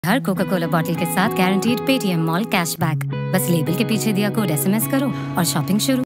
हर Coca Cola bottle के साथ guaranteed Paytm Mall cashback. बस लेबल के पीछे दिया कोड SMS करो और शॉपिंग शुरू।